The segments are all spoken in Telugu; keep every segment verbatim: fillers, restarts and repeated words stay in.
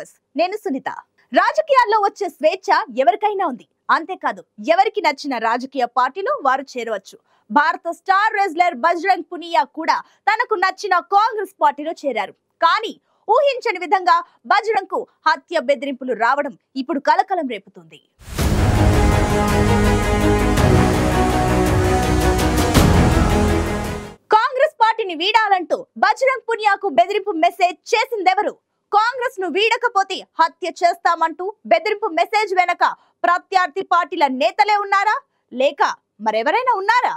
ఫోకస్ నేను సునీత. రాజకీయాల్లో వచ్చే స్వేచ్ఛ ఎవరికైనా ఉంది. అంతేకాదు ఎవరికి నచ్చిన రాజకీయ పార్టీలో వారు చేరవచ్చు. భారత స్టార్ రెజ్లర్ బజరంగ్ పునియా కూడా తనకు నచ్చిన కాంగ్రెస్ పార్టీలో చేరారు. కానీ ఊహించని విధంగా బజరంగ్ కు హత్య బెదిరింపులు రావడం ఇప్పుడు కలకలం రేపుతుంది. కాంగ్రెస్ పార్టీని వీడాలంటూ బజరంగ్ పునియాకు బెదిరింపు మెసేజ్ చేసిందెవరు? కాంగ్రెస్ ను వీడకపోతే హత్య చేస్తామంటూ బెదిరింపు మెసేజ్ వెనక ప్రత్యర్థి పార్టీల నేతలే ఉన్నారా, లేక మరెవరైనా ఉన్నారా?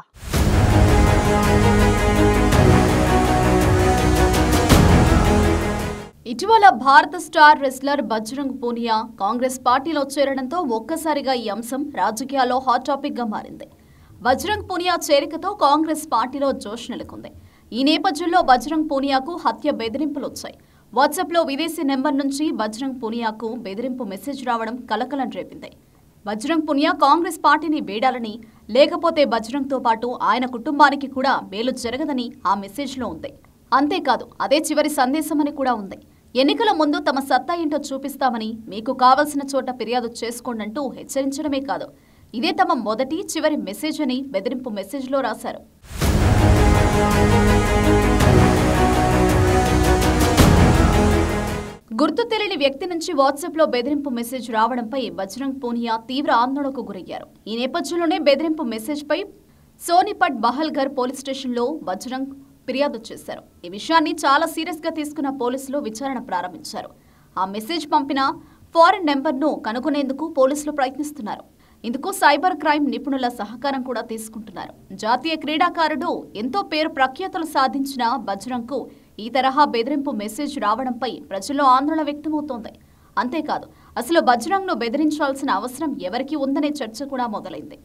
ఇటీవల భారత స్టార్ రెస్లర్ బజరంగ్ పునియా కాంగ్రెస్ పార్టీలో చేరడంతో ఒక్కసారిగా ఈ అంశం రాజకీయాల్లో హాట్ టాపిక్ గా మారింది. బజరంగ్ పునియా చేరికతో కాంగ్రెస్ పార్టీలో జోష్ నెలకొంది. ఈ నేపథ్యంలో బజరంగ్ పునియాకు హత్య బెదిరింపులు వచ్చాయి. వాట్సాప్ లో విదేశీ నెంబర్ నుంచి బజరంగ్ పునియాకు బెదిరింపు మెసేజ్ రావడం కలకలం రేపింది. బజరంగ్ పునియా కాంగ్రెస్ పార్టీని వీడాలని, లేకపోతే బజరంగ్ తో పాటు ఆయన కుటుంబానికి కూడా మేలు జరగదని ఆ మెసేజ్ లో ఉంది. అంతేకాదు అదే చివరి సందేశమని కూడా ఉంది. ఎన్నికల ముందు తమ సత్తా ఏంటో చూపిస్తామని, మీకు కావలసిన చోట ఫిర్యాదు చేసుకోండంటూ హెచ్చరించడమే కాదు, ఇదే తమ మొదటి చివరి మెసేజ్ అని బెదిరింపు మెసేజ్ లో రాశారు. గుర్తు తెలియని వ్యక్తి నుంచి వాట్సాప్ లో బెదిరింపు మెసేజ్ రావడంపై బజరంగ్ పునియా తీవ్ర ఆందోళనకు గురయ్యారు. ఈ నేపథ్యంలోనే బెదిరింపు మెసేజ్ పై సోనిపట్ బహల్గర్ పోలీస్ స్టేషన్ లో బజరంగ్ ఫిర్యాదు చేశారు. ఈ విషయాన్ని చాలా సీరియస్ గా తీసుకున్న పోలీసులు విచారణ ప్రారంభించారు. ఆ మెసేజ్ పంపిన ఫారెన్ నెంబర్ ను కనుగొనేందుకు పోలీసులు ప్రయత్నిస్తున్నారు. ఇందుకు సైబర్ క్రైమ్ నిపుణుల సహకారం కూడా తీసుకుంటున్నారు. జాతీయ క్రీడాకారుడు, ఎంతో పేరు ప్రఖ్యాతులు సాధించిన బజరంగ్ కు ఈ తరహా బెదిరింపు మెసేజ్ రావడంపై ప్రజల్లో ఆందోళన వ్యక్తమవుతోంది. అంతేకాదు అసలు బజరంగ్ ను బెదిరించాల్సిన అవసరం ఎవరికి ఉందనే చర్చ కూడా మొదలైంది.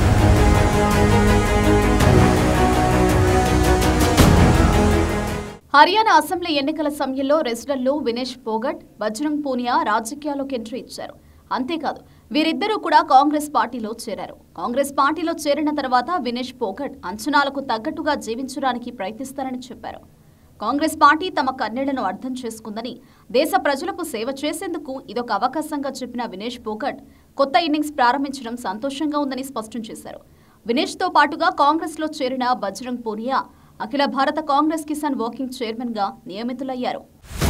హర్యానా అసెంబ్లీ ఎన్నికల సమయంలో రెజ్లర్లు వినేష్ పోగట్, బజరంగ్ పునియా రాజకీయాల్లోకి ఎంట్రీ ఇచ్చారు. అంతేకాదు వీరిద్దరూ కూడా కాంగ్రెస్ పార్టీలో చేరారు. కాంగ్రెస్ పార్టీలో చేరిన తర్వాత వినేష్ పోగట్ అంచనాలకు తగ్గట్టుగా జీవించడానికి ప్రయత్నిస్తారని చెప్పారు. కాంగ్రెస్ పార్టీ తమ కన్నీళ్లను అర్థం చేసుకుందని, దేశ ప్రజలకు సేవ చేసేందుకు ఇదొక అవకాశంగా చెప్పిన వినేష్ పోగట్ కొత్త ఇన్నింగ్స్ ప్రారంభించడం సంతోషంగా ఉందని స్పష్టం చేశారు. వినేష్ తో పాటుగా కాంగ్రెస్ లో చేరిన బజరంగ్ పునియా అఖిల భారత కాంగ్రెస్ కిసాన్ వర్కింగ్ చైర్మన్ గా నియమితులయ్యారు.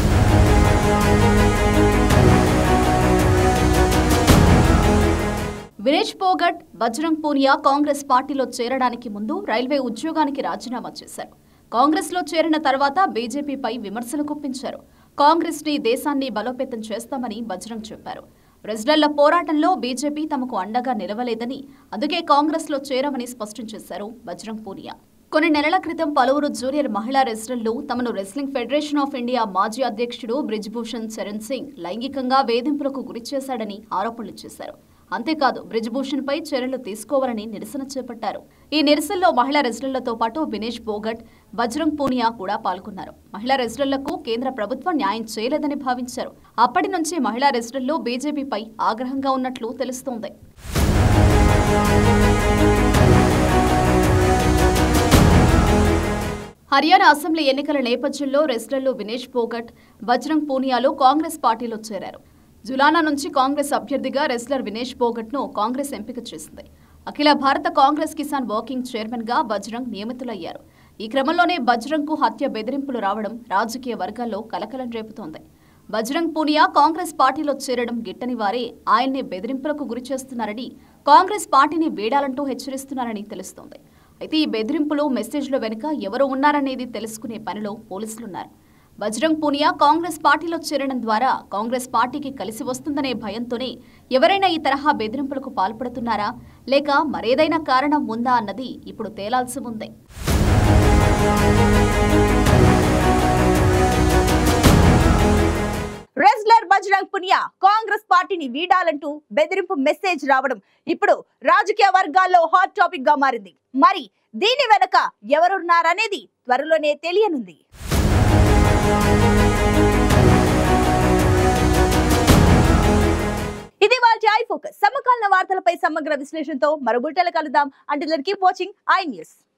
వినేష్ పోగట్, బజరంగ్ పునియా కాంగ్రెస్ పార్టీలో చేరడానికి ముందు రైల్వే ఉద్యోగానికి రాజీనామా చేశారు. కాంగ్రెస్ లో చేరిన తర్వాత బీజేపీపై విమర్శలు గుప్పించారు. కాంగ్రెస్ ని, దేశాన్ని బలోపేతం చేస్తామని బజరంగ్ చెప్పారు. రెజ్లర్ల పోరాటంలో బీజేపీ తమకు అండగా నిలవలేదని, అందుకే కాంగ్రెస్ లో చేరమని స్పష్టం చేశారు బజరంగ్ పునియా. కొన్ని నెలల క్రితం పలువురు జూనియర్ మహిళా రెజ్లర్లు తమను రెస్లింగ్ ఫెడరేషన్ ఆఫ్ ఇండియా మాజీ అధ్యక్షుడు బ్రిజ్భూషణ్ శరణ్ సింగ్ లైంగికంగా వేధింపులకు గురి చేశాడని ఆరోపణలు చేశారు. అంతేకాదు బ్రిజ్భూషణ్ పై చర్యలు తీసుకోవాలని నిరసన చేపట్టారు. ఈ నిరసనలో మహిళా రెజ్లర్లతో పాటు వినేష్ పోగట్, బజరంగ్ పునియా కూడా పాల్గొన్నారు. మహిళా రెజ్లర్లకు కేంద్ర ప్రభుత్వం న్యాయం చేయలేదని భావించారు. అప్పటి నుంచి మహిళా రెజ్లర్లు బీజేపీపై ఆగ్రహంగా ఉన్నట్లు తెలుస్తోంది. హర్యానా అసెంబ్లీ ఎన్నికల నేపథ్యంలో రెజ్లర్లు వినేష్ పోగట్, బజరంగ్ పునియాలు కాంగ్రెస్ పార్టీలో చేరారు. జులానా నుంచి కాంగ్రెస్ అభ్యర్థిగా రెజ్లర్ వినేష్ పోగట్ ను కాంగ్రెస్ ఎంపిక చేసింది. అఖిల భారత కాంగ్రెస్ కిసాన్ వర్కింగ్ చైర్మన్ గా బజరంగ్ నియమితులయ్యారు. ఈ క్రమంలోనే బజరంగ్ కు హత్య బెదిరింపులు రావడం రాజకీయ వర్గాల్లో కలకలం రేపుతోంది. బజరంగ్ పునియా కాంగ్రెస్ పార్టీలో చేరడం గిట్టని వారే ఆయన్ని బెదిరింపులకు గురి చేస్తున్నారని, కాంగ్రెస్ పార్టీని వీడాలంటూ హెచ్చరిస్తున్నారని తెలుస్తోంది. అయితే ఈ బెదిరింపులు, మెసేజ్ల వెనుక ఎవరు ఉన్నారనేది తెలుసుకునే పనిలో పోలీసులున్నారు. బజరంగ్ పునియా కాంగ్రెస్ పార్టీలో చేరడం ద్వారా కాంగ్రెస్ పార్టీకి కలిసి వస్తుందనే భయంతోనే ఎవరైనా ఈ తరహా బెదిరింపులకు పాల్పడుతున్నారా, లేక మరేదైనా కారణం ఉందా అన్నది ఇప్పుడు తేలాల్సి ఉంది. రెజ్లర్ బజరంగ్ పునియా కాంగ్రెస్ పార్టీని వీడాలంటూ బెదిరింపు మెసేజ్ రావడం ఇప్పుడు రాజకీయ వర్గాల్లో హాట్ టాపిక్ గా మారింది. మరి దీని వెనక ఎవరున్నారనేది త్వరలోనే తెలియనుంది. ఇది వాటి ఐ ఫోకస్. సమకాలీన వార్తలపై సమగ్ర విశ్లేషణతో మరో బులెటిన్లో కలుద్దాం. Until then keep watching I news.